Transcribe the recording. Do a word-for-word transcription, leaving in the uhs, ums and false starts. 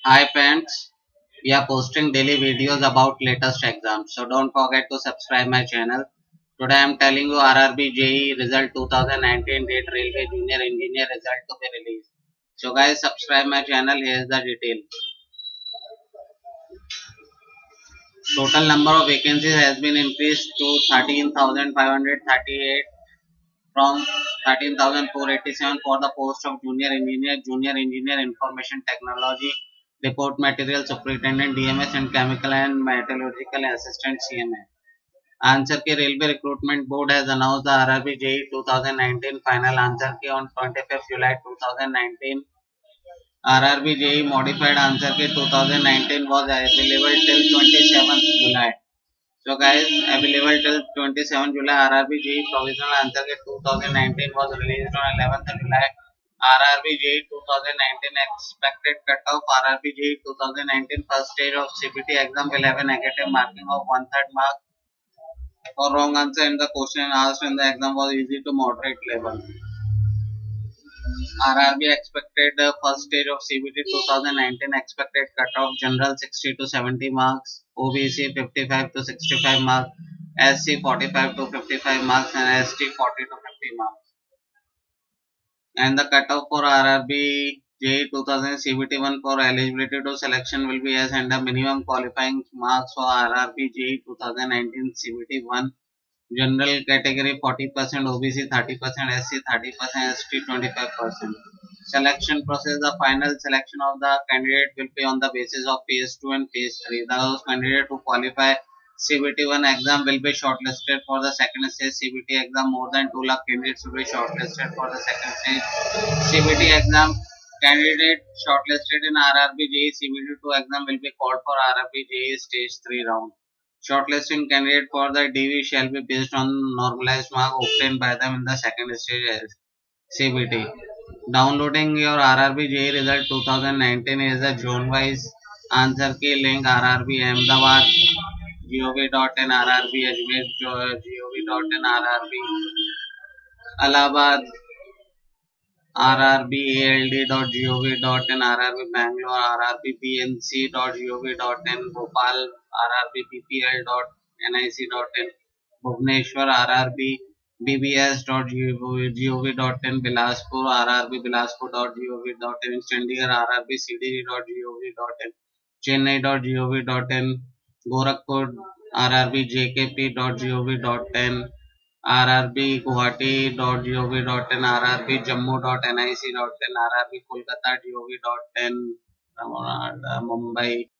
Hi friends, we are posting daily videos about latest exams, so don't forget to subscribe my channel. Today I am telling you R R B J E result twenty nineteen date Railway Junior Engineer result to be released. So guys, subscribe my channel. Here is the detail. Total number of vacancies has been increased to thirteen thousand five hundred thirty-eight from thirteen thousand four hundred eighty-seven for the post of Junior Engineer, Junior Engineer Information Technology, Depot Material Superintendent D M S and Chemical and Metallurgical Assistant C M A. Answer key railway recruitment board has announce the RRB JE twenty nineteen final answer key on twenty-fifth July twenty nineteen. RRB JE modified answer key twenty nineteen was available till twenty-seventh July. So guys, available till twenty-seventh July. R R B J E provisional answer के twenty nineteen was released on eleventh July. R R B J E twenty nineteen expected cutoff. R R B J E twenty nineteen first stage of C B T exam will have a negative marking of one third mark for wrong answer in the question asked in the exam was easy to moderate level. R R B expected uh, first stage of C B T twenty nineteen expected cutoff general sixty to seventy marks, O B C fifty-five to sixty-five marks, S C forty-five to fifty-five marks and S T forty to fifty marks. And the cutoff for R R B J E two thousand C B T one for eligibility to selection will be as and the minimum qualifying marks for R R B J E twenty nineteen C B T one. General category forty percent, O B C thirty percent, S C thirty percent, S T twenty-five percent. Selection process, the final selection of the candidate will be on the basis of phase two and phase three. Those candidates who qualify C B T one exam will be shortlisted for the second stage C B T exam. More than two lakh candidates will be shortlisted for the second stage C B T exam. Candidate shortlisted in R R B J E C B T two exam will be called for R R B J E stage three round. Shortlisting candidate for the D V shall be based on normalized mark obtained by them in the second stage C B T. Downloading your R R B J E result twenty nineteen is a zone wise answer key link R R B Ahmedabad gov dot in, R R B Ajmer gov dot in, R R B Allahabad R R B A L D dot gov dot in, R R B Bangalore R R B P N C dot gov dot in, Bhopal R R B P P L dot N I C dot in, Bhubaneswar R R B B B S dot gov dot in, Bilaspur R R B Bilaspur dot gov dot in, Chandigarh R R B C D G dot gov dot in, Chennai dot gov dot in, Gorakhpur R R B J K P dot gov dot in, R R B Guwahati dot gov dot in, R R B Jammu dot N I C dot in, R R B Kolkata dot gov dot in, Mumbai